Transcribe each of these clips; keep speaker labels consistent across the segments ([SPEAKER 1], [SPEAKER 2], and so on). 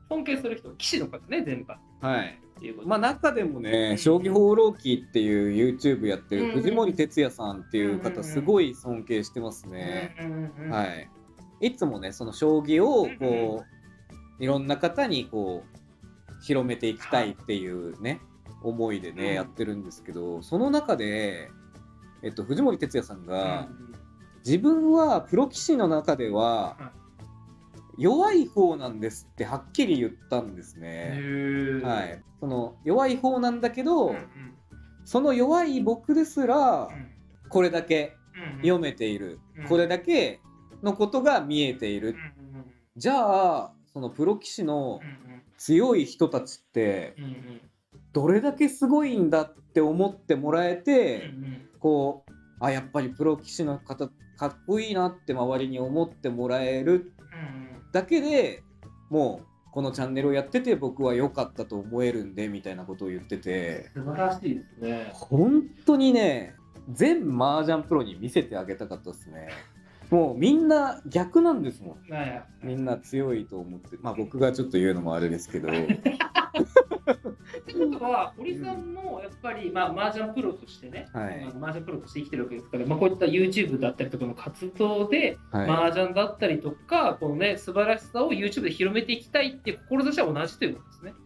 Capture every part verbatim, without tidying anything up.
[SPEAKER 1] 尊敬する人、棋士の方ね、全般。
[SPEAKER 2] はい。
[SPEAKER 1] っていうこと
[SPEAKER 2] まあ中でもね、
[SPEAKER 1] うん、
[SPEAKER 2] 将棋放浪記っていう YouTube やってる
[SPEAKER 1] うん
[SPEAKER 2] 藤森哲也さんっていう方、すごい尊敬してますね。はい。いつもね、その将棋をこう、いろんな方にこう、広めていきたいっていうね、思いでね、
[SPEAKER 1] うん
[SPEAKER 2] やってるんですけど、その中で、えっと、藤森哲也さんが、自分はプロ棋士の中では弱い方なんですってはっきり言ったんですね。はい。その弱い方なんだけど、
[SPEAKER 1] うんうん、
[SPEAKER 2] その弱い僕ですらこれだけ読めている、
[SPEAKER 1] うんうん、
[SPEAKER 2] これだけのことが見えている。
[SPEAKER 1] うんうん、
[SPEAKER 2] じゃあそのプロ棋士の強い人たちってどれだけすごいんだって思ってもらえて、
[SPEAKER 1] うんうん、
[SPEAKER 2] こうあやっぱりプロ棋士の方かっこいいなって周りに思ってもらえるだけでもうこのチャンネルをやってて僕は良かったと思えるんでみたいなことを言ってて、
[SPEAKER 1] 素晴らしいですね。
[SPEAKER 2] 本当にね全麻雀プロに見せてあげたかったですね。もうみんな逆なんですもん。みんな強いと思って、まあ僕がちょっと言うのもあれですけど
[SPEAKER 1] ってことは堀さんもやっぱり、まあ、麻雀プロとしてね、はい、麻雀プロとして生きてるわけですから、まあ、こういった YouTube だったりとかの活動で、はい、麻雀だったりとかこのね素晴らしさを YouTube で広めていきたいっていう志は同じということですね。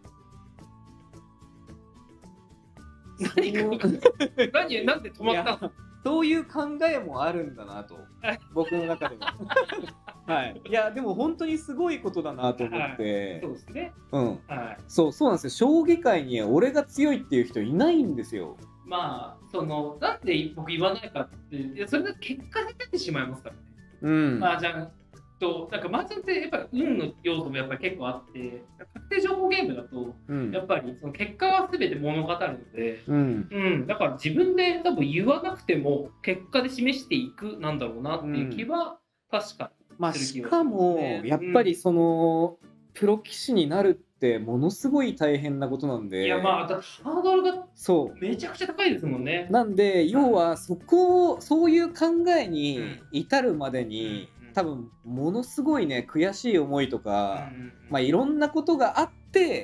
[SPEAKER 1] 何か何なんで止まったの？
[SPEAKER 2] そういう考えもあるんだなと僕の中でははい、いやでも本当にすごいことだなと思って、
[SPEAKER 1] はい、そうですね、
[SPEAKER 2] うん、はい、そうそうなんですよ。将棋界に俺が強いっていう人いないんですよ。
[SPEAKER 1] まあそのなんで僕言わないかって、いやそれだけ結果で出てしまいますからね。うん、麻雀となんか麻雀ってやっぱり運の要素もやっぱり結構あって、確定情報ゲームだと、うん、やっぱりその結果は全て物語るので、うんうん、だから自分で多分言わなくても結果で示していくなんだろうなっていう気は確かに。
[SPEAKER 2] まあ、しかもやっぱりその、うん、プロ棋士になるってものすごい大変なことなんで、
[SPEAKER 1] いやまあだってハードルがそうめちゃくちゃ高いですもんね。
[SPEAKER 2] なんで要はそこそういう考えに至るまでに、うん、多分ものすごいね悔しい思いとか、うん、まあいろんなことがあって、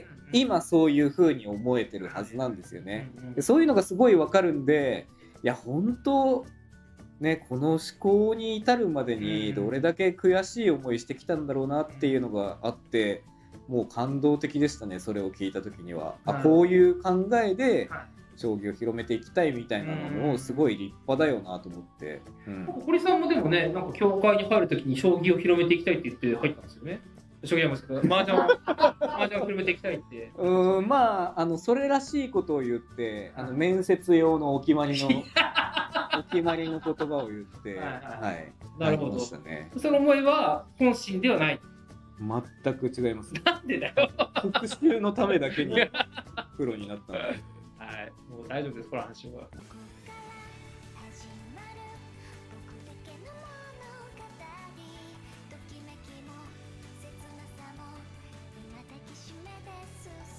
[SPEAKER 2] うん、今そういう風に思えてるはずなんですよね。でそういうのがすごいわかるんで、いや本当ね、この思考に至るまでにどれだけ悔しい思いしてきたんだろうなっていうのがあって、もう感動的でしたね。それを聞いた時には、あこういう考えで将棋を広めていきたいみたいなのもすごい立派だよなと思って、うん、
[SPEAKER 1] 堀さんもでもねなんか協会に入る時に将棋を広めていきたいって言って入ったんですよね。将棋やますけど麻雀を麻雀を広めていきたいって
[SPEAKER 2] うんまああのそれらしいことを言ってあの面接用のお決まりのお決まりの言葉を言って、はい、はい、
[SPEAKER 1] なるほど。その思いは本心ではない。
[SPEAKER 2] 全く違います。
[SPEAKER 1] なんでだよ。
[SPEAKER 2] 復習のためだけにプロになったので。
[SPEAKER 1] はい、もう大丈夫です、この話は。